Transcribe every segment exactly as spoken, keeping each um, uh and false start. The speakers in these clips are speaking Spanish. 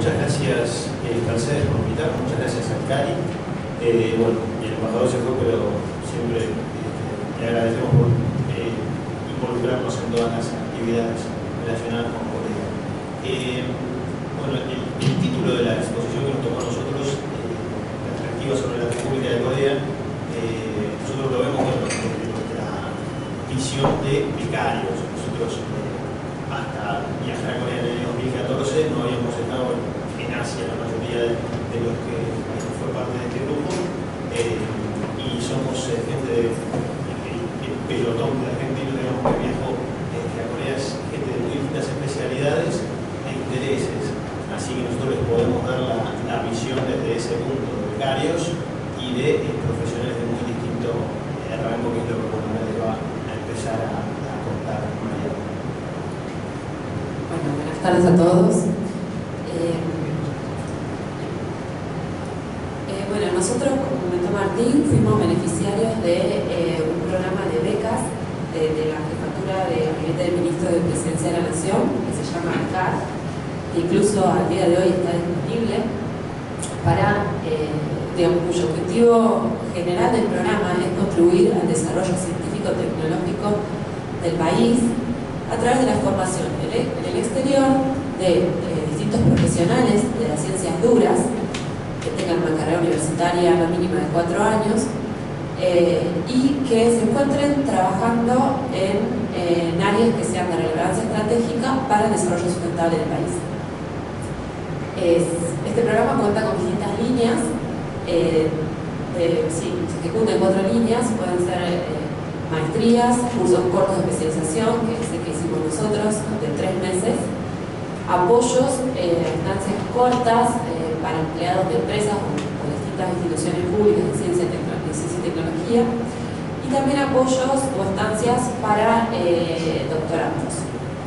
muchas gracias, eh, Mercedes, por invitarnos, muchas gracias a Cari. Eh, bueno, el embajador se fue, pero siempre eh, le agradecemos por eh, involucrarnos en todas las actividades relacionadas con Corea. Eh, bueno, el, el título de la exposición que nos tocó a nosotros, eh, Perspectiva sobre la República de Corea, eh, nosotros lo vemos bueno, desde nuestra visión de becarios. Nosotros, eh, hasta viajar a Corea en el año dos mil catorce, no habíamos estado en Asia, la mayoría de, de los que fue parte de este grupo, eh, y somos eh, gente de, el, el pelotón de argentinos, digamos, que viajó eh, a Corea, es gente de muy distintas especialidades e intereses, así que nosotros les podemos dar la, la visión desde ese punto de becarios y de eh, profesionales de muy distinto eh, rango, que es lo que bueno, ahora les va a empezar a, a contar María. Bueno, buenas tardes a todos. Eh, eh, bueno, nosotros, como comentó Martín, fuimos beneficiarios de eh, un programa de becas de, de la Jefatura de Gabinete del Ministro de Presidencia de la Nación, que se llama A N C A R, que incluso al día de hoy está disponible, para, eh, digamos, cuyo objetivo general del programa es contribuir al desarrollo científico-tecnológico del país a través de la formación en el exterior de eh, distintos profesionales de las ciencias duras que tengan una carrera universitaria no mínima de cuatro años eh, y que se encuentren trabajando en, eh, en áreas que sean de relevancia estratégica para el desarrollo sustentable del país. Es, este programa cuenta con distintas líneas, eh, de, sí, se ejecuta en cuatro líneas, pueden ser eh, maestrías, cursos cortos de especialización, que es el que hicimos nosotros, de tres meses, apoyos eh, a estancias cortas eh, para empleados de empresas o, o distintas instituciones públicas de ciencia, de ciencia y tecnología, y también apoyos o estancias para eh, doctorandos.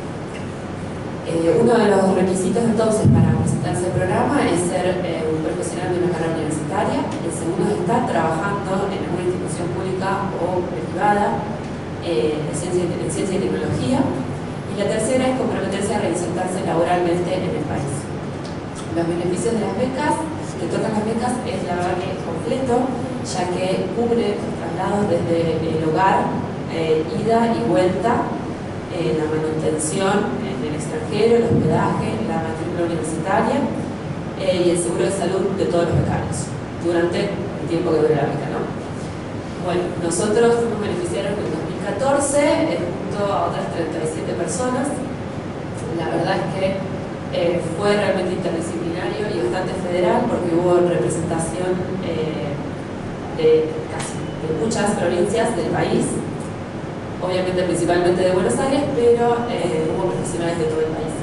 Eh, uno de los requisitos entonces para presentarse al programa es ser eh, un profesional de una carrera universitaria. El segundo es estar trabajando en alguna institución pública o privada eh, de ciencia, en ciencia y tecnología. Y la tercera es comprometerse a reinsertarse laboralmente en el país. Los beneficios de las becas, que tocan las becas, es la verdad que es completo, ya que cubre los traslados desde el hogar, eh, ida y vuelta, eh, la manutención en el extranjero, el hospedaje, la matrícula universitaria eh, y el seguro de salud de todos los becarios durante el tiempo que dure la beca, ¿no? Bueno, nosotros fuimos beneficiarios en dos mil catorce eh, junto a otras treinta y siete personas. La verdad es que eh, fue realmente interdisciplinario y bastante federal, porque hubo representación eh, de casi de muchas provincias del país, obviamente principalmente de Buenos Aires, pero eh, hubo profesionales de todo el país.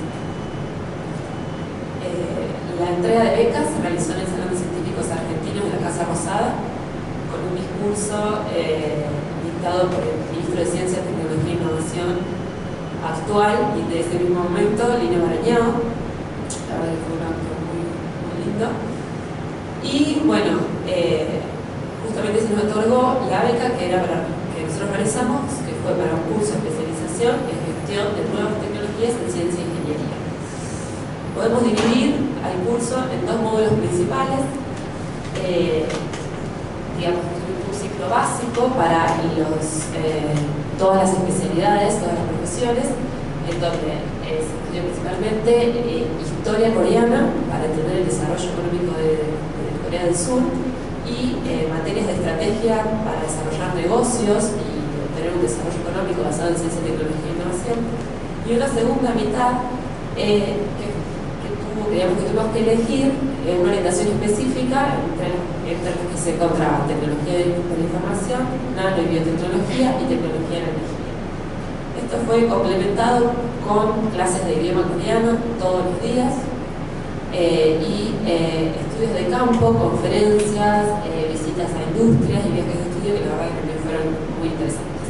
Eh, la entrega de becas se realizó en el Salón de Científicos Argentinos de la Casa Rosada, con un discurso eh, dictado por el Ministro de Ciencia, Tecnología e Innovación actual y de ese mismo momento, Lino Marañao. La verdad que fue un acto muy, muy lindo. Y bueno, eh, justamente se nos otorgó la beca que era para que nosotros realizamos, que fue para un curso de especialización en gestión de nuevas tecnologías en ciencia e ingeniería. Podemos dividir al curso en dos módulos principales. Eh, digamos, un ciclo básico para los, eh, todas las especialidades, todas las profesiones, en donde se estudia principalmente eh, historia coreana para entender el desarrollo económico de, de Corea del Sur y eh, materias de estrategia para desarrollar negocios y tener un desarrollo económico basado en ciencia, tecnología e innovación. Y una segunda mitad eh, que, que, tuvo, digamos, que tuvimos que elegir eh, una orientación específica entre, entre las que se encontraba tecnología de la información, nano y biotecnología y tecnología de la energía. Esto fue complementado con clases de idioma coreano todos los días eh, y eh, estudios de campo, conferencias, eh, visitas a industrias y viajes de estudio que la verdad que también fueron muy interesantes.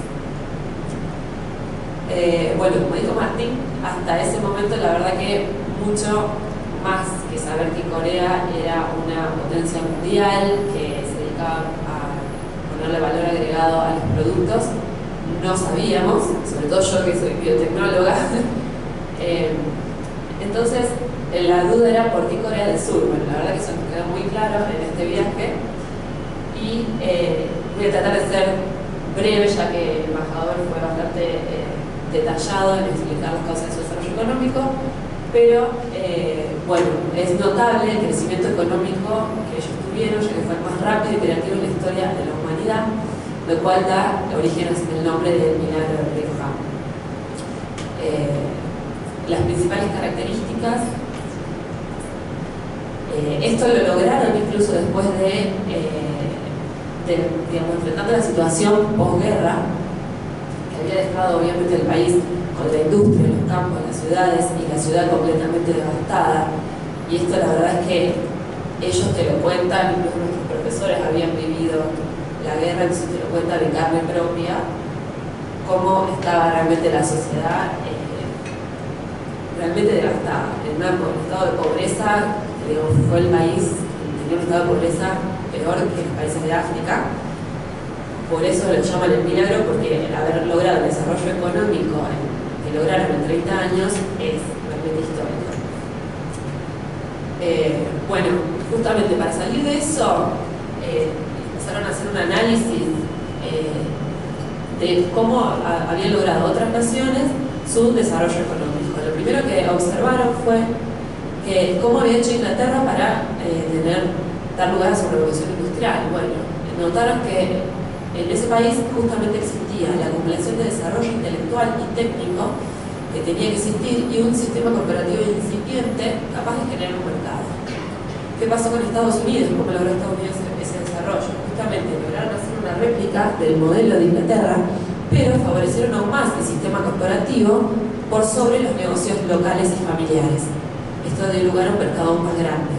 Eh, bueno, como dijo Martín, hasta ese momento la verdad que mucho más que saber que Corea era una potencia mundial que se dedicaba a ponerle valor agregado a los productos, no sabíamos, sobre todo yo que soy biotecnóloga. eh, Entonces, la duda era por qué Corea del Sur. Bueno, la verdad que eso nos quedó muy claro en este viaje. Y eh, voy a tratar de ser breve, ya que el embajador fue bastante eh, detallado en explicar las causas de su desarrollo económico. Pero, eh, bueno, es notable el crecimiento económico que ellos tuvieron, ya que fue el más rápido y creativo en la historia de la humanidad, lo cual da origen al nombre del milagro del río Han. Eh, las principales características, eh, esto lo lograron incluso después de, eh, de digamos, enfrentando la situación posguerra, que había dejado obviamente el país con la industria, los campos, las ciudades y la ciudad completamente devastada. Y esto la verdad es que ellos te lo cuentan, incluso nuestros profesores habían vivido la guerra, entonces te lo cuentan de carne propia, cómo estaba realmente la sociedad eh, realmente devastada, en un estado de pobreza, que digamos, fue el país que tenía un estado de pobreza peor que los países de África. Por eso lo llaman el milagro, porque el haber logrado el desarrollo económico en que lograron en treinta años es realmente histórico. Eh, bueno, justamente para salir de eso, eh, empezaron a hacer un análisis eh, de cómo a, habían logrado otras naciones su desarrollo económico. Lo primero que observaron fue que cómo había hecho Inglaterra para eh, tener, dar lugar a su revolución industrial. Bueno, notaron que en ese país justamente existía la acumulación de desarrollo intelectual y técnico que tenía que existir y un sistema corporativo incipiente capaz de generar un mercado. ¿Qué pasó con Estados Unidos? ¿Cómo logró Estados Unidos ese desarrollo? Justamente lograron hacer una réplica del modelo de Inglaterra, pero favorecieron aún más el sistema corporativo por sobre los negocios locales y familiares. Esto dio lugar a un mercado más grande.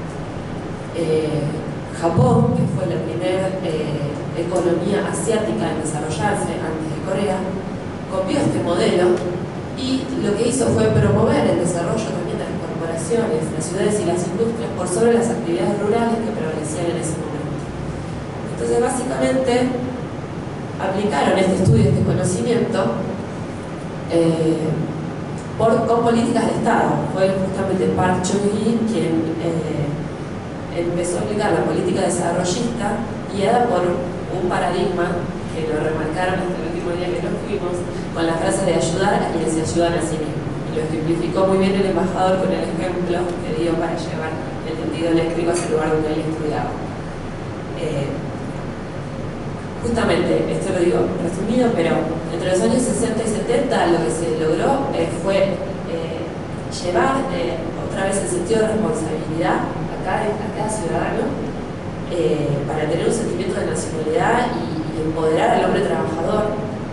Eh, Japón, que fue la primera eh, economía asiática en desarrollarse antes de Corea, copió este modelo y lo que hizo fue promover el desarrollo también de las corporaciones, las ciudades y las industrias por sobre las actividades rurales que prevalecían en ese momento. Entonces, básicamente, aplicaron este estudio, este conocimiento, eh, por, con políticas de Estado. Fue justamente Park Chung-hee quien eh, empezó a aplicar la política desarrollista guiada por un paradigma que lo remarcaron hasta el último día que nos fuimos con la frase de ayudar a quienes se ayudan a sí mismos. Y lo ejemplificó muy bien el embajador con el ejemplo que dio para llevar el tendido eléctrico hacia el lugar donde él estudiaba. Eh, justamente, esto lo digo resumido, pero entre los años sesenta y setenta lo que se logró eh, fue eh, llevar eh, otra vez el sentido de responsabilidad a cada ciudadano eh, para tener un sentimiento de nacionalidad y, y empoderar al hombre trabajador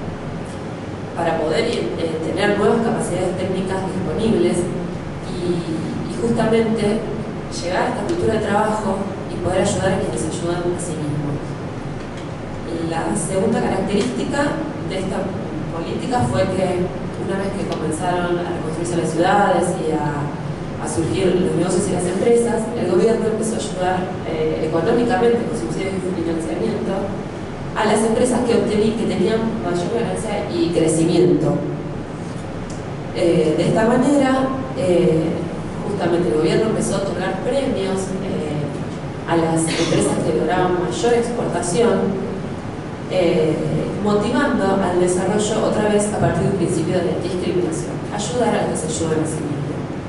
para poder eh, tener nuevas capacidades técnicas disponibles y, y justamente llegar a esta cultura de trabajo y poder ayudar a quienes ayudan a sí mismos. La segunda característica de esta política fue que una vez que comenzaron a reconstruirse las ciudades y a a surgir los negocios y las empresas, el gobierno empezó a ayudar eh, económicamente con subsidios y financiamiento a las empresas que, obtenían, que tenían mayor ganancia y crecimiento. Eh, de esta manera, eh, justamente el gobierno empezó a otorgar premios eh, a las empresas que lograban mayor exportación, eh, motivando al desarrollo otra vez a partir del principio de discriminación, ayudar a los que se ayudan a sí mismos.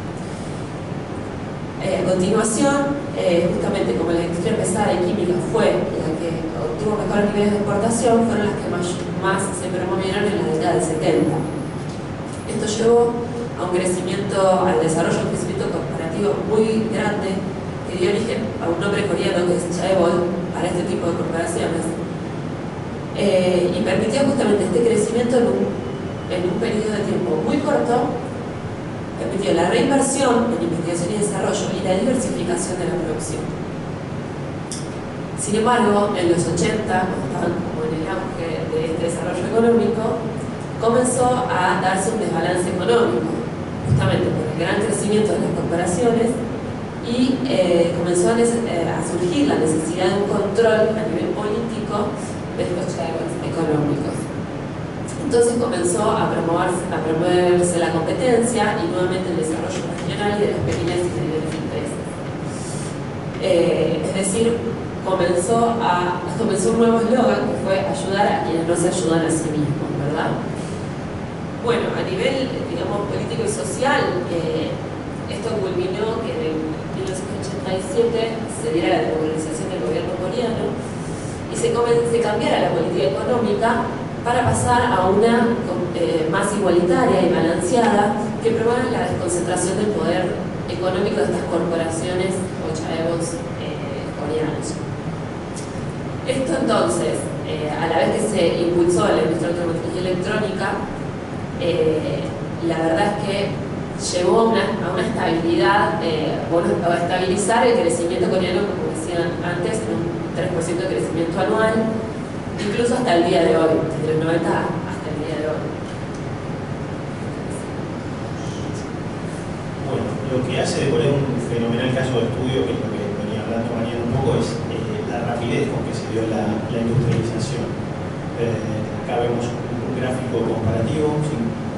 Eh, a continuación, eh, justamente como la industria pesada y química fue la que obtuvo mejores niveles de exportación, fueron las que más, más se promovieron en la década del setenta. Esto llevó a un crecimiento, al desarrollo de un crecimiento corporativo muy grande que dio origen a un nombre coreano que es Chaebol para este tipo de corporaciones eh, y permitió justamente este crecimiento en un, en un periodo de tiempo muy corto. Permitió la reinversión en investigación y desarrollo y la diversificación de la producción. Sin embargo, en los ochenta, cuando estaban como en el auge de este desarrollo económico, comenzó a darse un desbalance económico, justamente por el gran crecimiento de las corporaciones y eh, comenzó a, a surgir la necesidad de un control a nivel político de estos chivos económicos. Entonces comenzó a promoverse, a promoverse la competencia y nuevamente el desarrollo regional y de las pequeñas y medianas empresas. Eh, es decir, comenzó, a, comenzó un nuevo eslogan que fue ayudar a quienes no se ayudan a sí mismos, ¿verdad? Bueno, a nivel, digamos, político y social, eh, esto culminó que en mil novecientos ochenta y siete se diera la democratización del gobierno coreano y se, se cambiara la política económica para pasar a una eh, más igualitaria y balanceada que promueva la desconcentración del poder económico de estas corporaciones o chaebos eh, coreanos. Esto entonces, eh, a la vez que se impulsó la industria automotriz y electrónica, eh, la verdad es que llevó a una, a una estabilidad, eh, bueno, a estabilizar el crecimiento coreano, como decían antes, en un tres por ciento de crecimiento anual, incluso hasta el día de hoy, desde los noventa hasta el día de hoy. Bueno, lo que hace de Corea un fenomenal caso de estudio, que es lo que venía hablando mañana un poco, es eh, la rapidez con que se dio la, la industrialización. Eh, acá vemos un, un gráfico comparativo sin,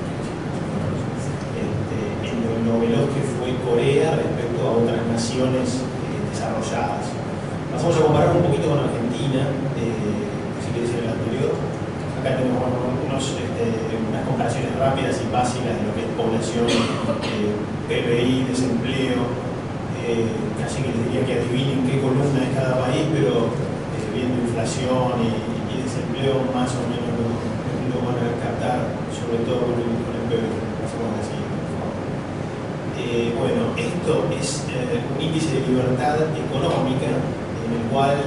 este, en lo, lo veloz que fue Corea respecto a otras naciones eh, desarrolladas. Pasamos a comparar un poquito con Argentina. Eh, el anterior. Acá tenemos bueno, unos, este, unas comparaciones rápidas y básicas de lo que es población, eh, P B I, desempleo, eh, casi que les diría que adivinen qué columna es cada país, pero eh, viendo inflación y, y desempleo más o menos lo, lo van a captar, sobre todo con el, con el P B I. Pasamos a la siguiente, por favor. Eh, bueno, esto es eh, un índice de libertad económica en el cual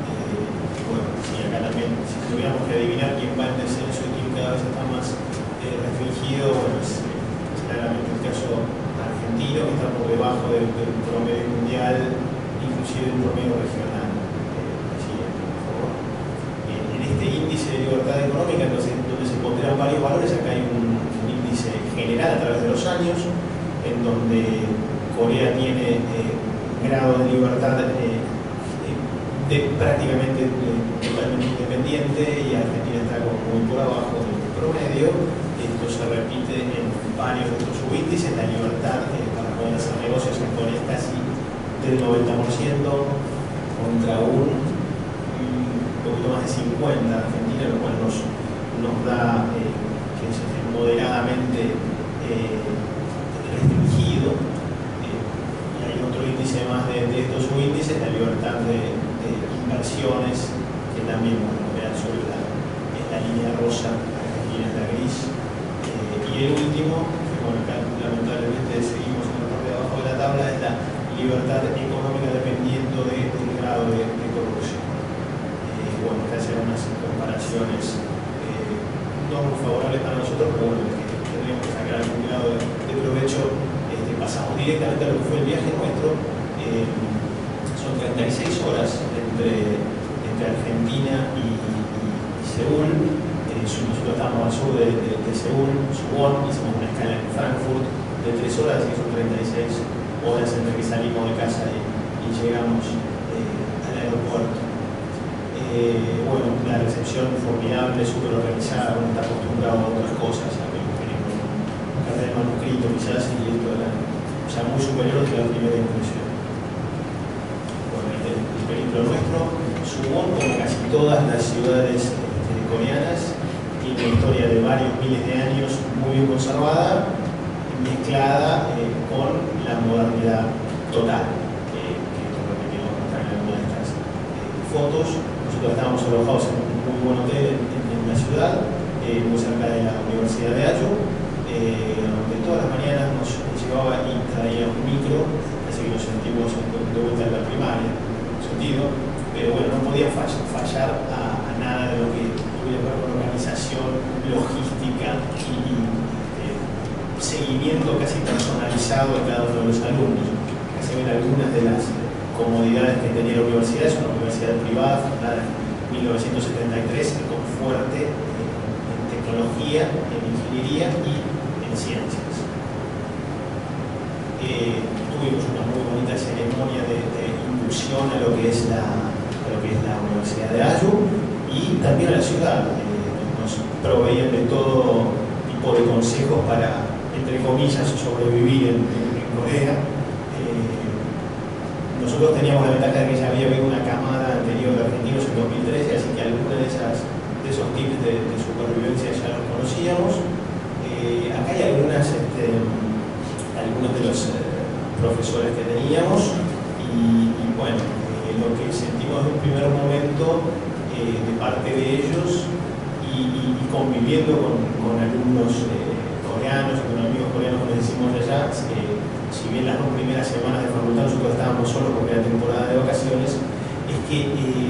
acá también, si tuviéramos que adivinar quién va en descenso y quién cada vez está más eh, restringido, bueno, es, es claramente el caso argentino, que está por debajo del, del promedio mundial, inclusive del promedio regional. Eh, siguiente, por favor. Eh, en este índice de libertad económica, entonces, donde se pondrán varios valores, acá hay un, un índice general a través de los años, en donde Corea tiene eh, un grado de libertad eh, de, prácticamente de, totalmente independiente, y Argentina está como muy por abajo del promedio. Esto se repite en varios de estos subíndices. La libertad eh, para poder hacer negocios en Corea es casi del noventa por ciento contra un, un poquito más de cincuenta por ciento Argentina, lo cual nos, nos da eh, que es moderadamente eh, restringido. Eh, y hay otro índice más de, de estos subíndices, la libertad de inversiones, que también, bueno, vean sobre la, la línea rosa, Argentina es la gris. Eh, y el último, que bueno, acá lamentablemente seguimos en la parte de abajo de la tabla, es la libertad económica dependiendo de, del grado de, de corrupción. Eh, bueno, acá hacen unas comparaciones eh, no muy favorables para nosotros, pero bueno, que tendríamos que sacar algún grado de, de provecho. Este, pasamos directamente a lo que fue el viaje nuestro. Eh, son treinta y seis horas entre, entre Argentina y, y, y Seúl. Eh, nosotros estamos al sur de, de, de Seúl, Suwon, hicimos una escala en Frankfurt de tres horas, y son treinta y seis horas entre que salimos de casa y, y llegamos eh, al aeropuerto. Eh, bueno, una recepción formidable, súper organizada, uno está acostumbrado a otras cosas, a que venimos con carta de manuscrito quizás, y esto era o sea, muy superior a la primera impresión. El periplo nuestro, Suwon, como casi todas las ciudades este, coreanas, tiene una historia de varios miles de años muy bien conservada, mezclada eh, con la modernidad total, eh, que es lo que quiero mostrar en alguna de estas eh, fotos. Nosotros estábamos alojados en un muy buen hotel en, en, en la ciudad, eh, muy cerca de la Universidad de Ayo, eh, donde todas las mañanas nos llevaba y traía un micro, así que nos sentimos de vuelta en la primaria. Pero bueno, no podía fallar a, a nada de lo que tuviera que ver con organización, logística y, y eh, seguimiento casi personalizado de cada uno de los alumnos. Acá se ven algunas de las comodidades que tenía la universidad. Es una universidad privada fundada en mil novecientos setenta y tres con fuerte eh, en tecnología, en ingeniería y en ciencias. Eh, tuvimos una muy bonita ceremonia de, de inducción a lo que es la, a lo que es la Universidad de Ayo y también a la ciudad. Eh, nos proveían de todo tipo de consejos para, entre comillas, sobrevivir en, en, en Corea. Eh, nosotros teníamos la ventaja de que ya había habido una camada anterior de argentinos en dos mil trece, así que algunos de, esas, de esos tips de, de supervivencia ya los conocíamos. Eh, acá hay algunas, este, algunos de los eh, profesores que teníamos y, y bueno, eh, lo que sentimos en un primer momento eh, de parte de ellos y, y, y conviviendo con, con alumnos eh, coreanos, con amigos coreanos que les decimos allá, eh, si bien las dos primeras semanas de facultad nosotros estábamos solos porque era temporada de vacaciones, es que eh,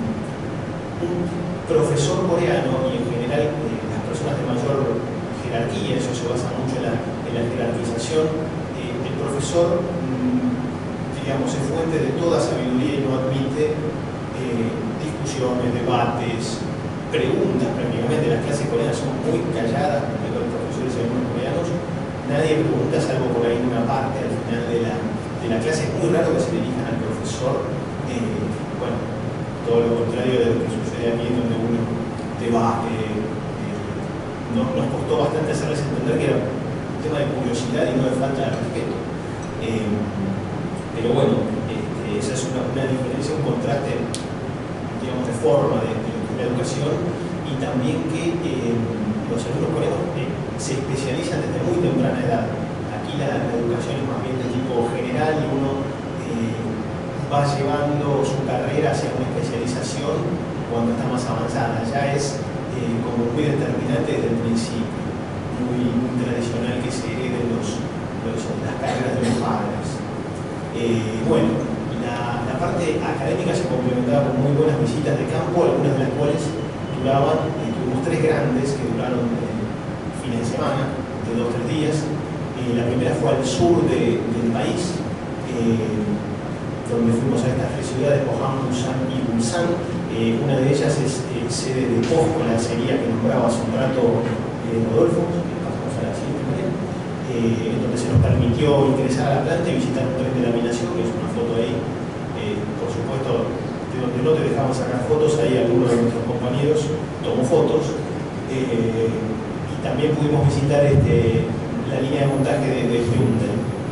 un profesor coreano y en general eh, las personas de mayor jerarquía, eso se basa mucho en la, en la jerarquización, eh, el profesor, mmm, digamos, es fuente de toda sabiduría y no admite eh, discusiones, debates, preguntas prácticamente. Las clases coreanas son muy calladas, porque los profesores y algunos coreanos, nadie pregunta salvo por ahí en una parte al final de la, de la clase. Es muy raro que se dirijan al profesor, eh, bueno, todo lo contrario de lo que sucede aquí donde uno debate. Nos, nos costó bastante hacerles entender que era un tema de curiosidad y no de falta de respeto. Eh, pero bueno, este, esa es una, una diferencia, un contraste, digamos, de forma de, de la educación y también que eh, los alumnos coreanos eh, se especializan desde muy temprana edad. Aquí la, la educación es más bien de tipo general y uno eh, va llevando su carrera hacia una especialización cuando está más avanzada. Ya es Eh, como muy determinante desde el principio, muy, muy tradicional que se hereden los, los, las carreras de los padres. Eh, bueno, la, la parte académica se complementaba con muy buenas visitas de campo, algunas de las cuales duraban, eh, tuvimos tres grandes que duraron eh, fines de semana, de dos o tres días. Eh, la primera fue al sur de, del país, eh, donde fuimos a estas tres ciudades, Pohang, Busan y Ulsan. Eh, una de ellas es eh, sede de Posco, la serie que nombraba hace un rato eh, Rodolfo, que pasamos a la siguiente, eh, en donde se nos permitió ingresar a la planta y visitar un tren de laminación, que es una foto ahí, eh, por supuesto, de donde no te dejaban sacar fotos, ahí algunos de nuestros compañeros tomó fotos, eh, y también pudimos visitar este, la línea de montaje de, de Hyundai.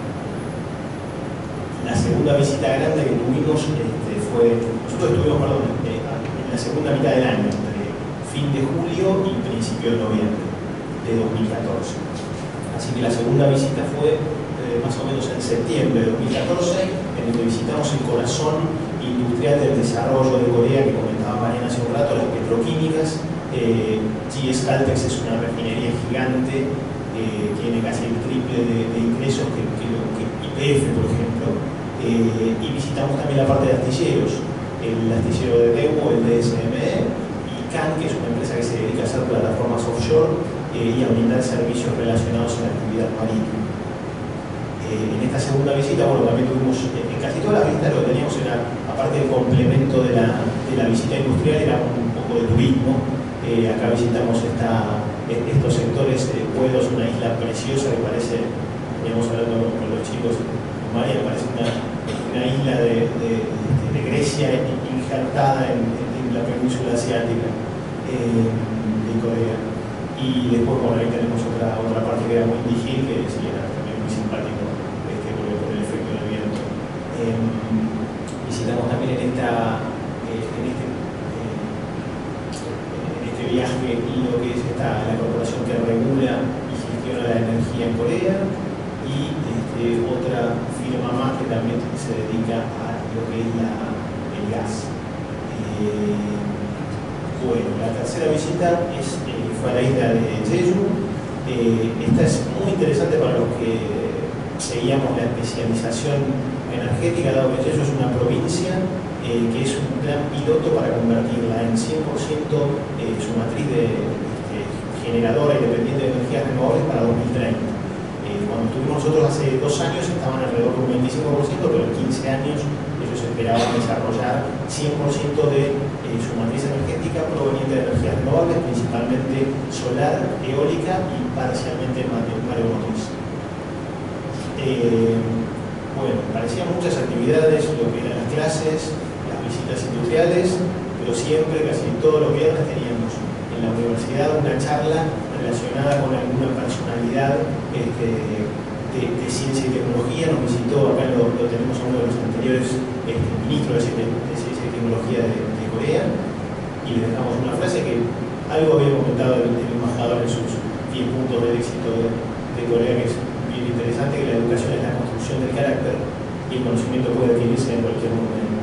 La segunda visita grande que tuvimos este, fue, nosotros estuvimos, perdón, eh, en la segunda mitad del año, entre fin de julio y principio de noviembre de dos mil catorce. Así que la segunda visita fue eh, más o menos en septiembre de dos mil catorce, en el que visitamos el corazón industrial del desarrollo de Corea, que comentaba Mariana hace un rato, las petroquímicas. eh, G S Caltex es una refinería gigante, eh, tiene casi el triple de, de ingresos que, que, que Y P F, por ejemplo. Eh, y visitamos también la parte de astilleros, el astillero de Daewoo, el D S M E, y C A N, que es una empresa que se dedica a hacer plataformas offshore eh, y a brindar servicios relacionados a la actividad marítima. Eh, en esta segunda visita, bueno, también tuvimos, eh, en casi todas las visitas lo que teníamos era, aparte del complemento de la, de la visita industrial, era un poco de turismo. Eh, acá visitamos esta, estos sectores de Puedos, una isla preciosa que parece, veníamos hablando con los chicos, María, parece una, una isla de, de, de Grecia injertada en, en la península asiática eh, de Corea. Y después, bueno, ahí tenemos otra, otra parte que era muy Hil, que sí, era también muy simpático este, por, el, por el efecto del viento. Eh, visitamos también en, esta, eh, en, este, eh, en este viaje lo que es esta, la corporación que regula y gestiona la energía en Corea, y este, otra firma más que también se dedica a lo que es la, el gas. Eh, bueno, la tercera visita es, eh, fue a la isla de Jeju. Eh, esta es muy interesante para los que seguíamos la especialización energética, dado que Jeju es una provincia eh, que es un plan piloto para convertirla en cien por ciento eh, su matriz de, este, generadora independiente de energías renovables para dos mil treinta. Cuando estuvimos nosotros hace dos años estaban alrededor de un veinticinco por ciento, pero en quince años ellos esperaban desarrollar cien por ciento de eh, su matriz energética proveniente de energías renovables, principalmente solar, eólica y parcialmente mareomotriz. Eh, bueno, parecían muchas actividades, lo que eran las clases, las visitas industriales, pero siempre, casi todos los viernes teníamos en la universidad una charla relacionada con alguna personalidad este, de, de ciencia y tecnología. Nos visitó, acá lo, lo tenemos a uno de los anteriores este, ministros de, de ciencia y tecnología de, de Corea, y le dejamos una frase que algo había comentado el, el embajador en sus diez puntos del éxito de, de Corea, que es bien interesante, que la educación es la construcción del carácter y el conocimiento puede adquirirse en cualquier momento.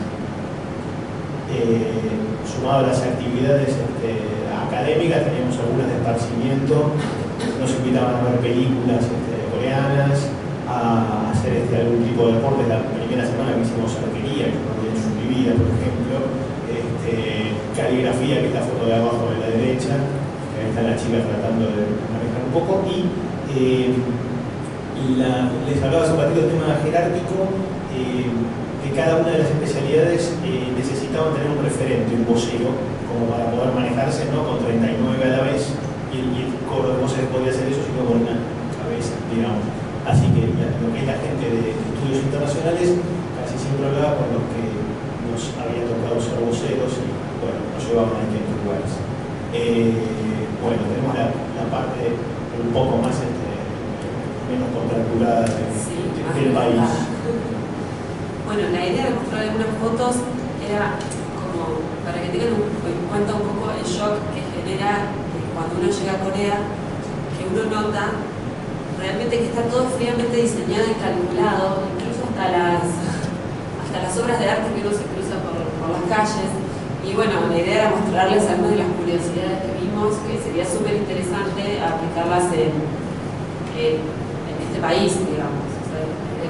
Eh, sumado a las actividades este, académicas, teníamos algunas de esparcimiento, nos invitaban a ver películas este, coreanas, a hacer este, algún tipo de deporte. La primera semana que hicimos arquería, que no había hecho en mi vida, por ejemplo, este, caligrafía, que es la foto de abajo de la derecha, que ahí está la chica tratando de manejar un poco, y, eh, y la, les hablaba hace un ratito del tema jerárquico. Eh, que cada una de las especialidades eh, necesitaban tener un referente, un vocero, como para poder manejarse, no con treinta y nueve a la vez, y el, y el coro de voces podía hacer eso, sino con una cabeza, digamos. Así que la, lo que es la gente de, de estudios internacionales casi siempre hablaba con los que nos había tocado ser voceros y bueno, nos llevaban a distintos lugares. Eh, bueno, tenemos la, la parte un poco más este, menos contracturada de, sí, de, del país. Bueno, la idea de mostrar algunas fotos era como para que tengan un, en cuenta un poco el shock que genera eh, cuando uno llega a Corea, que uno nota realmente que está todo fríamente diseñado y calculado, incluso hasta las, hasta las obras de arte que uno se cruza por, por las calles. Y bueno, la idea era mostrarles algunas de las curiosidades que vimos, que sería súper interesante aplicarlas en, en, en este país, digamos. O sea,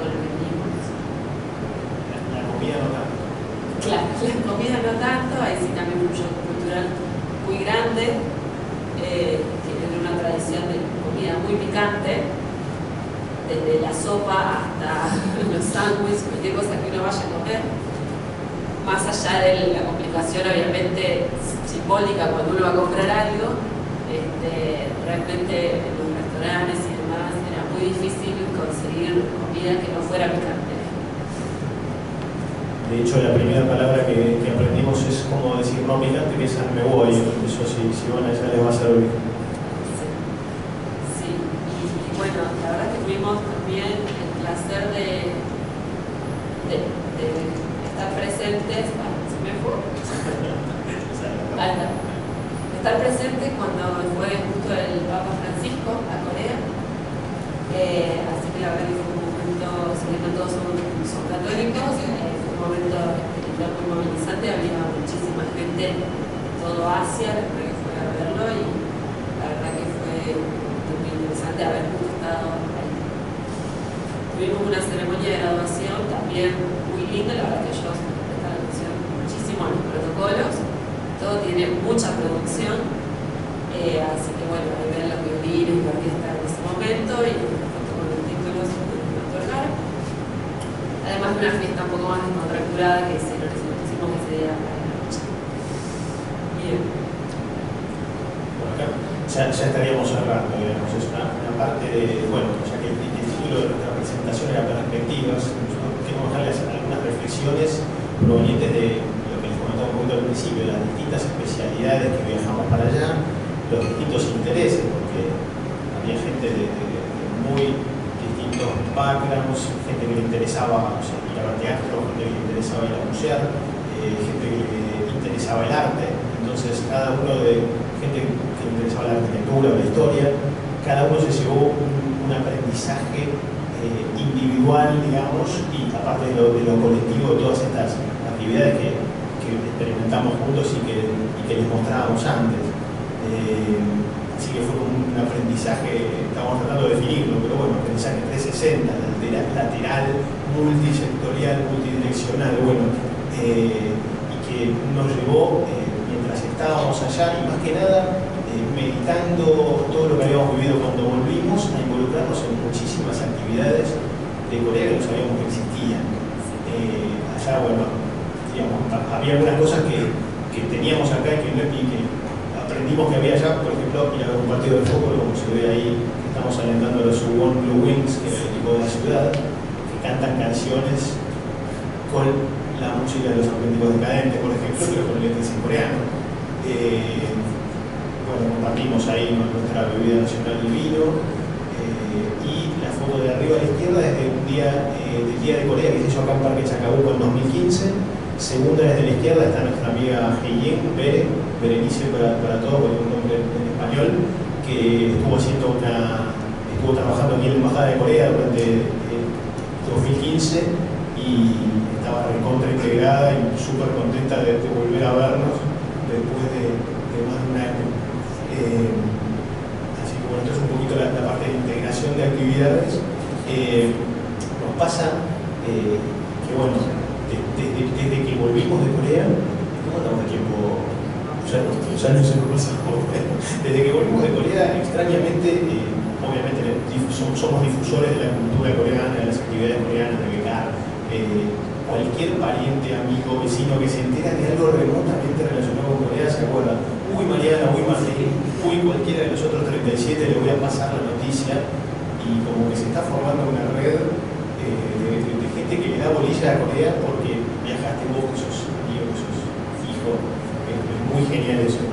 No tanto. Claro, la comida no tanto, ahí sí también un shock cultural muy grande, eh, tienen una tradición de comida muy picante, desde la sopa hasta los sándwiches, cualquier cosa que uno vaya a comer, más allá de la complicación obviamente simbólica cuando uno va a comprar algo, este, realmente en los restaurantes y demás era muy difícil conseguir comida que no fuera picante. De hecho, la primera palabra que, que aprendimos es como decir no picante, que es me voy. Eso si, si van allá les va a servir. Sí, sí. Y, y bueno, la verdad que tuvimos también el placer de, de, de estar presentes. Ah, ¿se me fue? Ah, estar presentes cuando fue justo el Papa Francisco a Corea. Eh, así que la verdad que fue un momento, si bien no todos son, son católicos, eh, un momento espiritual muy movilizante, había muchísima gente de todo Asia, la verdad que fue a verlo y la verdad que fue muy interesante haber estado ahí. Tuvimos una ceremonia de graduación también muy linda, la verdad que ellos prestan atención muchísimo a los protocolos, todo tiene mucha producción, eh, así que bueno, ahí ven los violines y la orquesta en ese momento y una foto con los títulos que nos otorgaron. Además de una fiesta un poco más descontracturada que se lo hicimos ese día a la noche. Bien. Bueno, acá ya, ya estaríamos cerrando, digamos, es una, una parte de, bueno, ya que el, el título de nuestra presentación era perspectivas, queremos darles algunas reflexiones provenientes de lo que les comentaba un poquito al principio, las distintas especialidades que viajamos para allá, los distintos intereses, porque había gente de, de, de muy distintos backgrounds, gente que le interesaba, o sea, ir a ver teatro, gente que le interesaba ir a musear, eh, gente que le interesaba el arte. Entonces, cada uno de gente que le interesaba la arquitectura, la historia, cada uno se llevó un, un aprendizaje eh, individual, digamos, y aparte de lo, de lo colectivo, de todas estas actividades que, que experimentamos juntos y que, y que les mostrábamos antes. Eh, Así que fue como un aprendizaje, estábamos tratando de definirlo, pero bueno, aprendizaje trescientos sesenta, lateral, multisectorial, multidireccional, bueno, eh, y que nos llevó, eh, mientras estábamos allá, y más que nada, eh, meditando todo lo que habíamos vivido cuando volvimos, a involucrarnos en muchísimas actividades de Corea que no sabíamos que existían. Eh, allá, bueno, digamos, había algunas cosas que, que teníamos acá y que, y que aprendimos que había allá, por ejemplo, ir a ver un partido de fútbol, como se ve ahí, estamos alentando a los Suwon Blue Wings, que es el equipo de la ciudad, que cantan canciones con la música de los auténticos decadentes, por ejemplo, pero con letras en coreano. Eh, bueno, compartimos ahí nuestra bebida nacional, el vino. Eh, y la foto de arriba a la izquierda es de un día, eh, del Día de Corea que se hizo acá en Parque Chacabuco en dos mil quince. Segunda desde la izquierda está nuestra amiga Heyen Bere, Berenice para, para todos, con un nombre en español, que estuvo haciendo una, estuvo trabajando aquí en la Embajada de Corea durante eh, dos mil quince y estaba recontra integrada y súper contenta de, de volver a vernos después de, de más de un año. Eh, así que bueno, esto es un poquito la, la parte de integración de actividades. Eh, nos pasa eh, que bueno, Desde, desde que volvimos de Corea, ¿cómo andamos de tiempo? Ya no, ya no se nos pasa. Desde que volvimos de Corea, extrañamente, eh, obviamente somos, somos difusores de la cultura coreana, de las actividades coreanas, de becar. Eh, cualquier pariente, amigo, vecino que se entera de algo remotamente relacionado con Corea se acuerda. Uy, Mariana, uy, Martín, uy, cualquiera de los otros treinta y siete le voy a pasar la noticia. Y como que se está formando una red eh, de, de, de gente que le da bolilla a Corea porque viajaste vos, que sos amigo, que sos hijo. Es, es muy genial eso.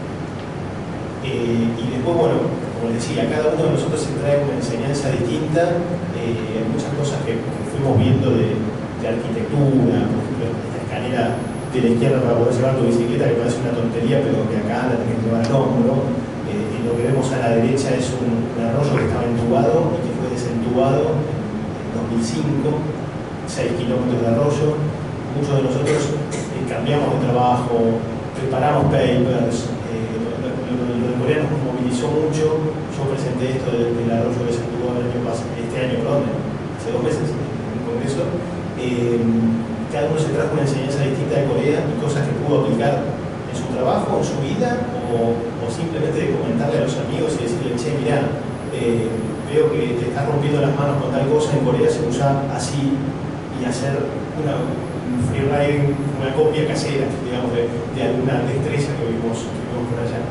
Eh, y después, bueno, como decía, cada uno de nosotros se trae una enseñanza distinta. Eh, hay muchas cosas que, que fuimos viendo de, de arquitectura, por ejemplo, esta escalera de la izquierda para poder llevar tu bicicleta, que parece una tontería, pero que acá la tenés que llevar al hombro. Eh, y lo que vemos a la derecha es un, un arroyo que estaba entubado y que fue desentubado en dos mil cinco, seis kilómetros de arroyo. Muchos de nosotros eh, cambiamos de trabajo, preparamos papers. Eh, lo, lo, lo, lo de Corea nos movilizó mucho. Yo presenté esto del, del arroyo desentubado el año pasado, este año, perdón, hace dos meses en el Congreso. Eh, cada uno se trajo una enseñanza distinta de Corea y cosas que pudo aplicar en su trabajo, en su vida, o, o simplemente de comentarle a los amigos y decirle, che, mirá, eh, veo que te estás rompiendo las manos con tal cosa, en Corea se usa así, y hacer una, un freeriding, una copia casera, digamos, de, de alguna destreza que vimos, que vimos por allá.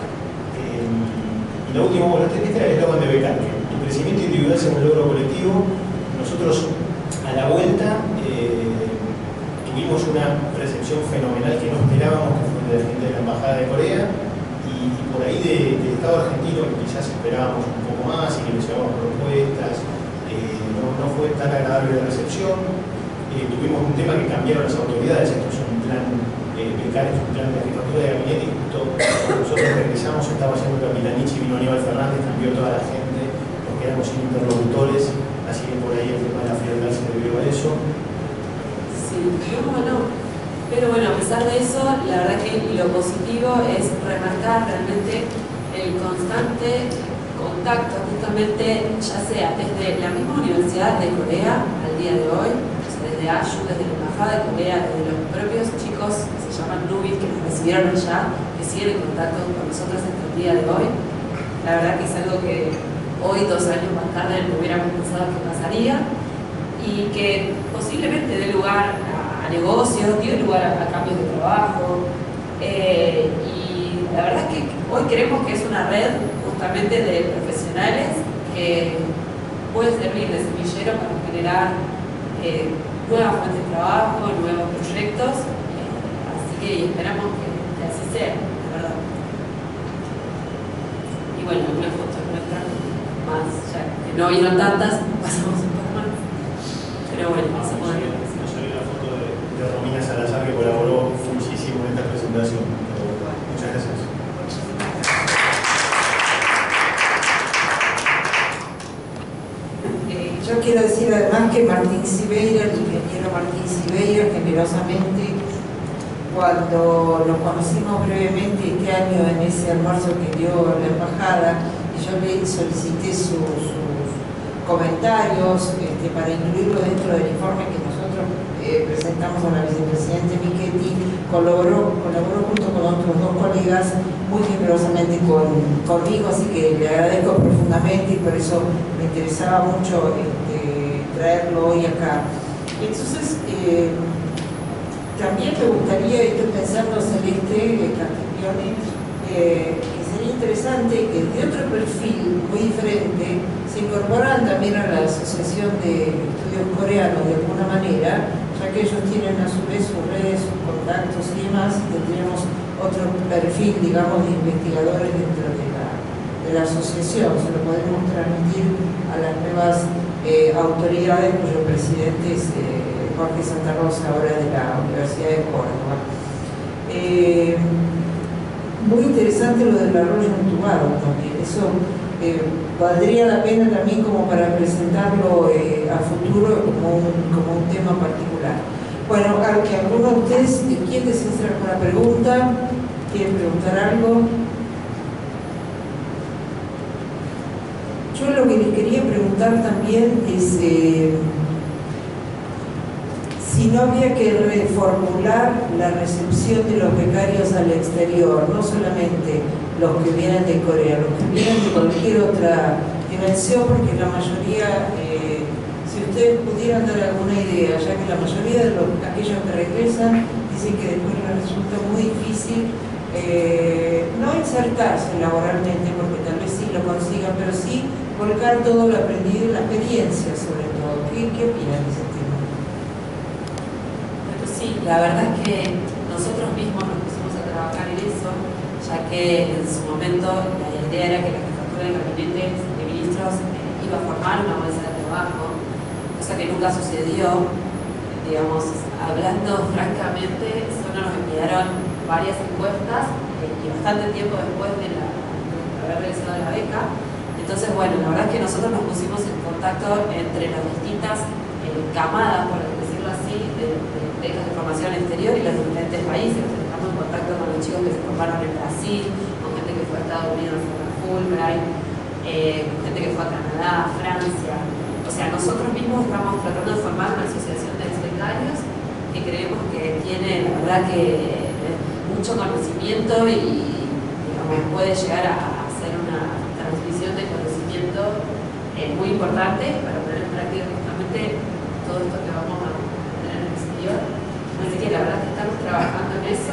Eh, y lo último, bueno, este, este era el eslogan de Becar, que tu crecimiento individual es un logro colectivo. Nosotros, a la vuelta, eh, tuvimos una recepción fenomenal que no esperábamos, que fue de la gente de la Embajada de Corea, y, y por ahí de, del Estado argentino, que quizás esperábamos un poco más y que les llevábamos propuestas, eh, no, no fue tan agradable la recepción. Eh, tuvimos un tema que cambiaron las autoridades, esto es un plan eh, becario, es un plan de jefatura de gabinete, y justo cuando nosotros regresamos estaba haciendo Capitanich y vino Aníbal Fernández, cambió toda la gente, nos quedamos sin interlocutores, así que por ahí el tema de la frialdad se debió a eso. Sí, no, no. Pero bueno, a pesar de eso, la verdad que lo positivo es remarcar realmente el constante contacto, justamente, ya sea desde la misma Universidad de Corea al día de hoy, o sea, desde A Y U, desde la Embajada de Corea, desde los propios chicos que se llaman Nubis, que nos recibieron allá, que siguen en contacto con nosotros hasta el día de hoy. La verdad que es algo que hoy, dos años más tarde, no hubiéramos pensado que pasaría, y que posiblemente dé lugar a, a negocios, dio lugar a, a cambios de trabajo. Eh, y la verdad es que hoy creemos que es una red justamente de profesionales que puede servir de semillero para generar eh, nuevas fuentes de trabajo, nuevos proyectos, eh, así que esperamos que, que así sea, la verdad. Y bueno, algunas fotos nuestras más, ya que no vieron tantas, pasamos un poco más. Pero bueno, No, eso no podría salió, ser. no salió la foto de, de Romina Salazar, que colaboró muchísimo en esta presentación. Muchas gracias. Eh, yo quiero decir además que Martín Sibeira, el ingeniero Martín Sibeira, generosamente, cuando nos conocimos brevemente este año en ese almuerzo que dio la embajada, y yo le solicité sus, sus comentarios este, para incluirlo dentro del informe que nosotros eh, presentamos a la vicepresidenta Michetti, colaboró, colaboró junto con otros dos colegas muy generosamente con, conmigo, así que le agradezco profundamente y por eso me interesaba mucho este, traerlo hoy acá. Entonces, eh, también me gustaría, estoy pensando, Celeste, Castiglione, eh, que sería interesante que de otro perfil muy diferente se incorporaran también a la Asociación de Estudios Coreanos de alguna manera, ya que ellos tienen a su vez sus redes, sus contactos y demás, y tendríamos otro perfil, digamos, de investigadores dentro de la, de la asociación. Se lo podemos transmitir a las nuevas eh, autoridades, cuyo presidente es eh, Jorge Santa Rosa, ahora de la Universidad de Córdoba. Eh, muy interesante lo del arroyo entubado también. Eso eh, valdría la pena también como para presentarlo eh, a futuro como un, como un tema particular. Bueno, a que alguno de ustedes quiere hacer alguna pregunta, quiere preguntar algo. Yo lo que les quería preguntar también es eh, si no había que reformular la recepción de los becarios al exterior, no solamente los que vienen de Corea, los que vienen de cualquier otra dimensión, porque la mayoría, eh, si ustedes pudieran dar alguna idea, ya que la mayoría de los, aquellos que regresan dicen que después les resulta muy difícil eh, no insertarse laboralmente, porque tal vez sí lo consigan, pero sí volcar todo lo aprendido y la experiencia sobre todo. ¿Qué, qué opinan de ese tema? Bueno, sí, la verdad es que nosotros mismos nos pusimos a trabajar en eso, ya que en su momento la idea era que la jefatura de gabinete de ministros eh, iba a formar una bolsa de trabajo, cosa que nunca sucedió. Digamos, hablando francamente, solo nos enviaron varias encuestas eh, y bastante tiempo después de, la, de haber realizado la beca. Entonces, bueno, la verdad es que nosotros nos pusimos en contacto entre las distintas eh, camadas, por decirlo así, de, de becas de formación exterior y los diferentes países. Estamos en contacto con los chicos que se formaron en Brasil, con gente que fue a Estados Unidos a la Fulbright, eh, con gente que fue a Canadá, a Francia. O sea, nosotros mismos estamos tratando de formar una asociación de exbecarios que creemos que tiene, la verdad, que mucho conocimiento y, digamos, puede llegar a hacer una transmisión de conocimiento eh, muy importante para poner en práctica justamente todo esto que vamos a tener en el exterior. Así que la verdad que estamos trabajando en eso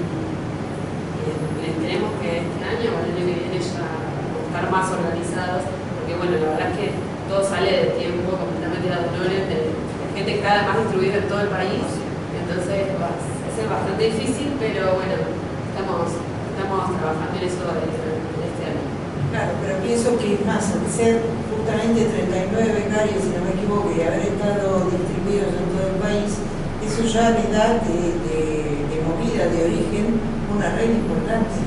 y, y esperemos que este año o el año que viene ya estar más organizados, porque bueno, la verdad es que todo sale de tiempo completamente ad honorem, de, de gente que está además distribuida en todo el país, entonces va a ser bastante difícil, pero bueno, estamos, estamos trabajando en eso de, de este año. Claro, pero pienso que es más, al ser justamente treinta y nueve becarios, si no me equivoco, y haber estado distribuidos en todo el país, eso ya le da de, de, de movida, de origen, una red importante.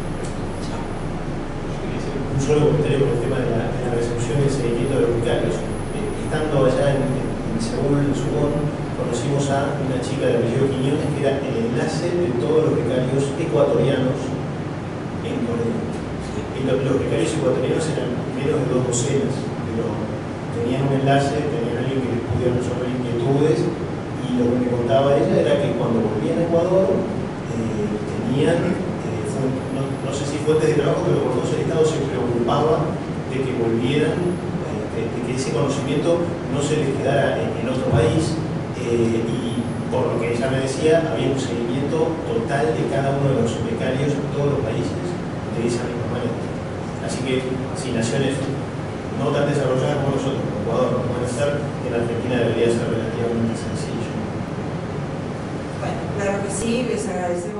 Un solo comentario con el tema de la, de la recepción y el seguimiento de los becarios. Eh, estando allá en, en Seúl, en Suwon, conocimos a una chica de apellido Quiñones que era el enlace de todos los becarios ecuatorianos en Corea. Y los, los becarios ecuatorianos eran menos de dos docenas, pero tenían un enlace, tenían alguien que les pudiera resolver inquietudes, y lo que me contaba ella era que cuando volvían a Ecuador eh, tenían, eh, fue, no, no sé si fuentes de trabajo, pero por todo el Estado se preocupaba de que volvieran, eh, de, de que ese conocimiento no se les quedara en, en otro país. Eh, y por lo que ella me decía, había un seguimiento total de cada uno de los becarios en todos los países de esa misma manera. Así que si naciones no tan desarrolladas como nosotros, como Ecuador, no pueden estar, en Argentina debería ser relativamente sencillo. Bueno, claro que sí, les agradecemos.